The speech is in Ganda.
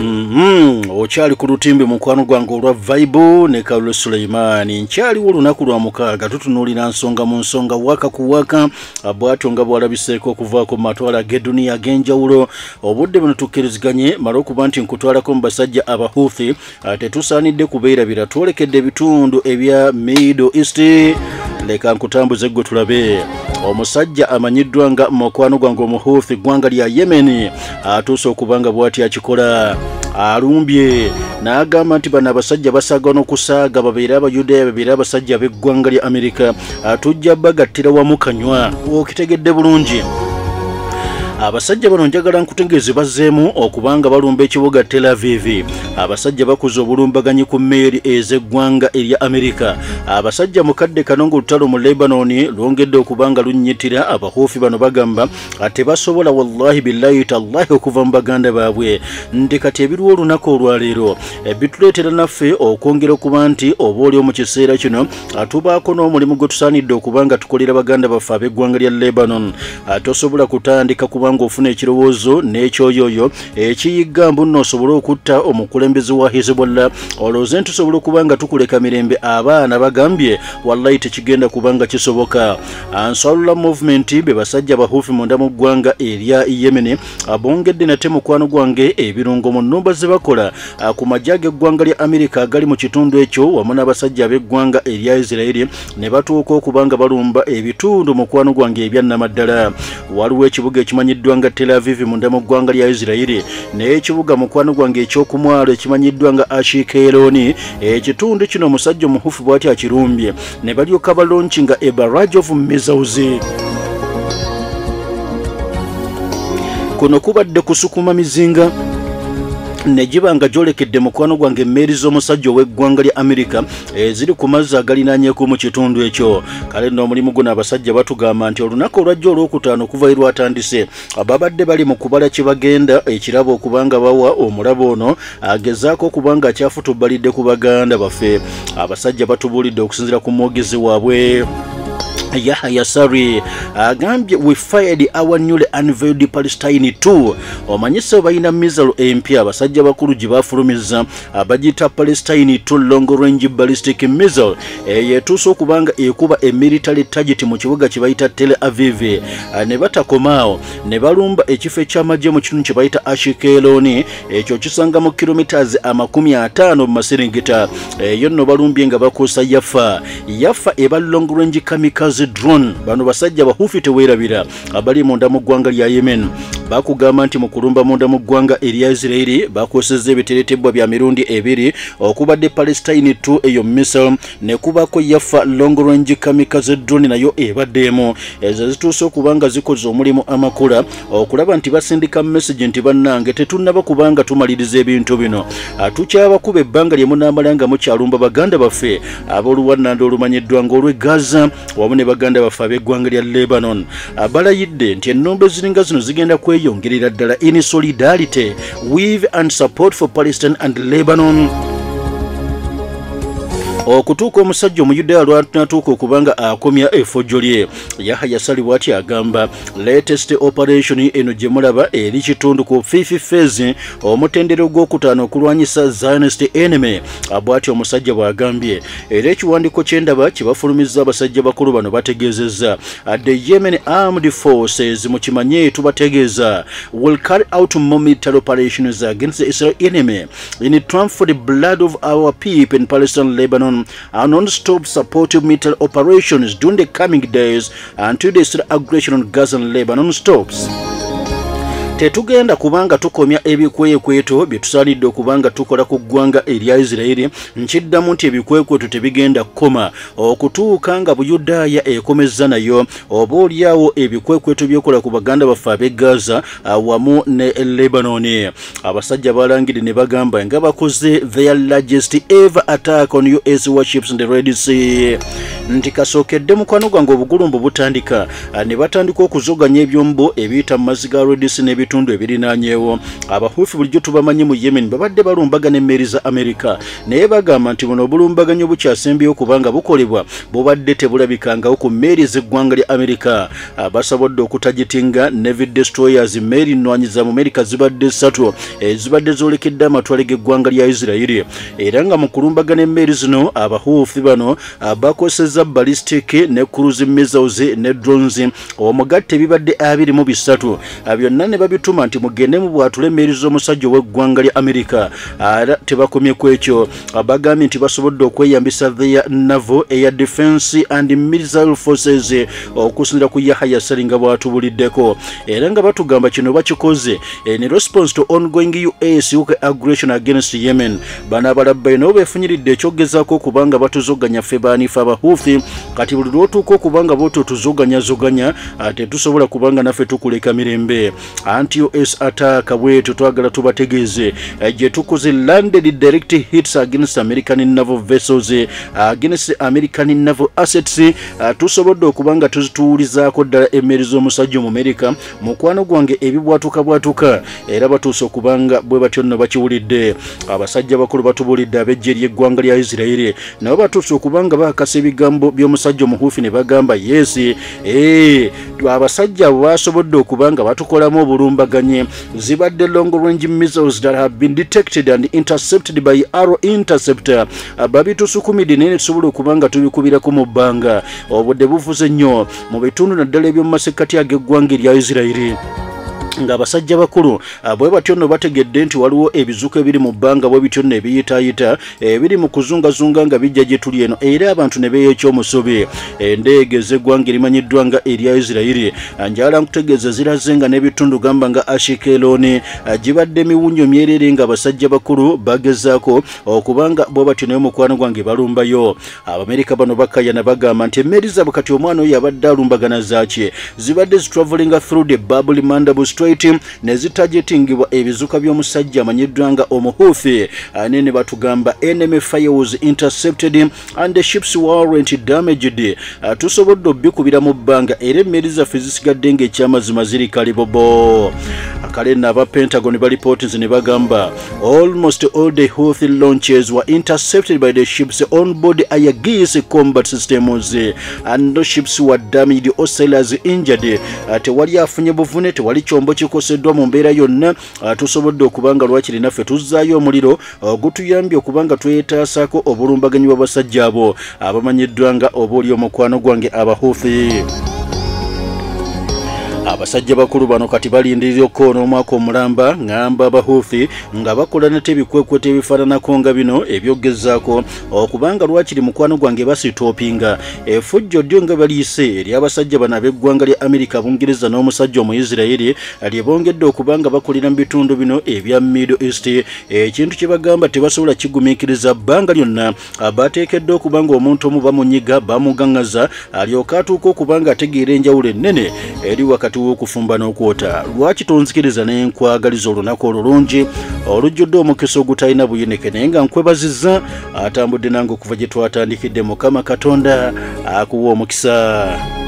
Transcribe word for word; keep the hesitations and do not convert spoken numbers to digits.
Mhm okyali ku lutimbe mukwano gwange olwa Vibe ne Kalulo Suleimani nkyali olunaku lwa mukaaga tutunuulira nsonga mu nsonga waka ku waka abwatyo nga bwalabiseeko okuvaako mu matwala g'edduniya ag'enjawulo obudde buno tukkiriziganye mala okuba nti nkutwalako mu basajja abahuthi tetusaanidde kubeerabira twolekedde ebitundu ebya Middle East leka nkutambuze gwe tulabe omusajja amanyiddwa nga mukwano gwange omuhuthi ggwanga lya Yemen atuuse okubanga bw'ati akikola alumbye n'agamba nti bano abasajja basaagana okusaaga babeere abayudaaya babeere abasajja b'eggwanga lya Amerika tujja bagattira wamu kanywa okitegedde bulungi abasajja bano njagala nkutegeeze bazzeemu okubanga balumba ekibuga Tel Aviv abasajja bakuza obulumbaganyi ku mmeeri ez'eggwanga erya Amerika abasajja mukadde kanongo olutalo mu Lebanon lwongedde okubanga lunnyitira abahuufi bano bagamba ate basobola wallahi billahi tallahi okuva mu baganda baabwe nti kati ebiriwo olunaku olwaleero ebituleetera naffe okwongera okuba nti oba oli mu kiseera kino atubaako n'omulimu gwe tusaanidde okubanga tukolera baganda baffe ab'eggwanga lya Lebanon tosobola kutandika kuba ng'ofuna ekirowoozo n'ekyoyoyo ekiyigga mbu nno osobole okutta omukulembeze wa Hezbollah olowooza nti tusobola okuba nga tukuleka mirembe abaana bagambye wallahi tekigenda kuba nga kisoboka Ansarullah Movement be basajja bahuufi munda mu ggwanga erya Yemen abongedde nate mukwano gwange ebirungo mu nnumba ze bakola ku majja g'eggwanga lya Amerika agali mu kitundu ekyo wamu n'abasajja b'eggwanga erya Israeli ne batuuka okuba nga balumba ebitundu mukwano gwange ebya nnamaddala waliwo ekibuga ekimanyiddwa nga Tel Aviv munda mu ggwanga lya Israeli n'ekibuga mukwano gwange ekyokumwalo ekimanyiddwa nga Ashkelon ekitundu kino omusajja omuhufu bw'ati akirumbye ne balyoka balonkinga a barrage of missiles kuno kubadde kusukuma mizinga nejibanga jolekedde mukwano gwange emmeeri z'omusajja ow'eggwanga lya Amerika eziri ku mazzi agalinaanyeeko mu kitundu ekyo kale n'omulimu guno abasajja batugamba nti olunaku olwajja olwokutaano okuva eri lwatandise ababadde bali mu kubala kye bagenda ekirabo okubanga bawa omulabo ono agezaako okubanga akyafutubbalidde ku baganda baffe abasajja batubuulidde okusinziira ku mwogezi waabwe Yahya Sari agambye we fired our newly unveiled Palestine two omanyise balina missile empya abasajja bakulu gye bafulumiza abagita Palestine two long range ballistic missile eyetuusa okubanga ekuba a military target mu kibuga kye bayita Tel Aviv ne batakomaawo ne balumba ekifo eky'amagye mu kitundu kye bayita Ashkelon ekyo kisanga mu kilometers amakumi ataano mu maserengeta eyo nno balumbye nga bakosa Yafa Yafa eba long range kamikaze drone bano basajja bahufi teweerabira abali munda mu ggwanga lya Yemen bakugamba nti mu kulumba munda mu ggwanga erya Israeli bakosezza ebiteretebwa bya mirundi ebiri okubadde Palestine two eyo missile ne kubako Yafa long range kamikaze drone nayo ebaddeemu ezo zituuse okubanga zikoze omulimu amakula okulaba nti basindika message nti bannange tetunnaba kubanga tumaliriza ebintu bino tukyabakuba ebbanga lye munaamalanga mukyalumba baganda baffe ab'oluwannanda olumanyiddwa ng'olw'e Gaza wamu ne baganda baffe ab'eggwanga lya Lebanon abalayidde nti ennombe ziringa zino zigenda kweyongerera ddala in solidarity with and support for Palestine and Lebanon okutuuka omusajja omuyudaaya lwatuuka okubanga akomya effojjo lye Yahya Sari bw'ati agamba latest operation eno gye mulaba eri kitundu ku Fifi Phase omutendero gw'okutaano okulwanyisa Zionist enemy bw'ati omusajja bw'agambye era ekiwandiiko ky'endaba kye bafulumizza abasajja bakulu bano bategeezezza the Yemen Armed Forces mu kimanye tubategeeza will carry out more military operations against the Israel enemy in triumph for the blood of our people in Palestine, Lebanon and non-stop supportive military operations during the coming days until the Israel aggression on Gaza and Lebanon stops. Tetugenda kubanga tukomya ebikwekweto byetusaanidde okubanga tukola ku ggwanga erya Israeli nkiddamu nti ebikwekweto tebigenda kukoma okutuuka nga Buyudaaya ekomezza nayo oba olyawo ebikwekweto byokola ku baganda baffe ab'e Gaza wamu ne Lebanon abasajja balangire ne bagamba nga bakoze their largest ever attack on U S warships in the Red Sea nti kasookedde mukwano gwange obugulumbu butandika ne batandika okuzoganya ebyombo ebiyita mu mazzi ga Red Sea n'ebitundu ebirinaanyeewo. Abahuufi bulijjo tubamanyi mu Yemen babadde balumbagana emmeri za Amerika naye bagamba nti buno obulumbaganyo bukyasembyeyo kubanga bukolebwa bubadde tebulabikangawo ku mmeeri z'eggwanga lya Amerika. Basobodde okutagitinga Navy destroyers mmeeri nnwanyi za mu Amerika zibadde ssatu ezibadde zoolekedde amatwale g'eggwanga lya Isirayiri era nga mu kulumbagana emmeeri zino abahuufi bano bakozesezza ballistic ne cruise missiles ne drones omugatte ebibadde abiri mu bisatu byonna ne babituma nti mugende mu bwatule emmeeri z'omusajja w'eggwanga lya Amerika. Era tebakomye ku ekyo bagambye nti basobodde okweyambisa their naval air defense and missile forces okusinziira ku Yahya Sari nga bwatubuliddeko era nga batugamba kino bakikoze in response to ongoing U S U K aggression against Yemen. Bano abalabbayi nabo beefunyiridde ekyogezaako kubanga batuzoganya ffe baanifa abahuufi kati buli lwotuuka okubanga boto tuzoganya zoganya ate tusobola kubanga naffe tukuleka mirembe. Anti-U S attack bwetu twagala tubategeeze gye tukoze landed direct hits against American naval vessels against American naval assets tusobodde okubanga tuzituulizaako ddala emmeeri z'omusajja mu Amerika mukwano gwange ebibwatuka bwatuka era batuuse okubanga bwe batyo nno bakiwulidde. Abasajja bakulu batubulidde ab'eggye ly'eggwanga lya Isirayiri nabo batuuse okubanga bakasa ebigambo by'omusajja omuhuufi ne bagamba yes eh abasajja basobodde okubanga batukolamu obulumbaganye zibadde long range missiles that have been detected and intercepted by Arrow interceptor babitusukumidde naye tusobola okubanga tubikubirako mu bbanga obudde buvuze nnyo mu bitundu naddala eby'omu masekkati ag'eggwanga erya Isirayiri nga abasajja bakulu bwe batyo nno bategedde nti waliwo ebizuuko ebiri mu bbanga bwe bityo nno ebiyitaayita ebiri mu kuzungazunga nga bijja gye tuli eno era abantu ne beeyekyomusobe. Endeege z'eggwanga erimanyiddwa nga erya Isirayiri njala nkutegeeza ziraze nga n'ebitundu gamba nga Ashikeloni gibadde miwunyo myerere nga abasajja bakulu bagezaako okubanga bwe batyo naye mukwano gwange balumbayo. Abamerika bano bakayana bagamba nti emmeeri zaabwe kati omwana oyo abadde alumbagana zaaki zibadde zitraveling through the Bab el-Mandab ne zitagetingibwa ebizuka by'omusajja amanyiddwa nga omuhuufi ane ne batugamba enemy fire was intercepted and the ships weren't damaged. Tusobodde obbikubira mu bbanga era emmeeri zaffe zisigadde ng'ekyamazima ziri kalibobo. Akale n'aba Pentagon balipooti ne bagamba almost all the Houthi launches were intercepted by the ships on board Aegis combat systems and the ships were damaged or sailors injured. Tewali afunye buvune tewali kyombo kikoseddwa mu mbeera yonna. Tusobodde okubanga lwakiri naffe tuzzaayo omuliro ogutuyambye okubanga twetaasaako obulumbaganyi bw'abasajja abo abamanyiddwa nga oba oli omukwano gwange abahuufi. Abasajja bakulu bano kati balindirira okkoona omwaka omulamba ngamba abahuufi nga bakola nate ebikwekweta ebifaananako nga bino ebyogezaako okubanga lwakiri mukwano gwange basitoopinga effujjo ddyo nga baliise eri abasajja bano ab'eggwanga lya Amerika, Bungereza n'omusajja Omuyisirayiri lye bongedde okubanga bakolera mu bitundu bino ebya Middle East. Ekintu kye bagamba tebasobola kigumiikiriza bbanga lyonna bateekedde okubanga omuntu omu bamunyiga bamugaŋŋaza alyoka atuuka okubanga ategeera enjawulo ennene eri wakati w'okufumba n'okwota. Lwaki tonzikiriza ne nkwagaliza olunaku olulungi olujjudde omukisa ogutalina buyinike naye nga nkwebazizza atambudde nange okuva gye twatandikidde. Mukama Katonda akuwa omukisa.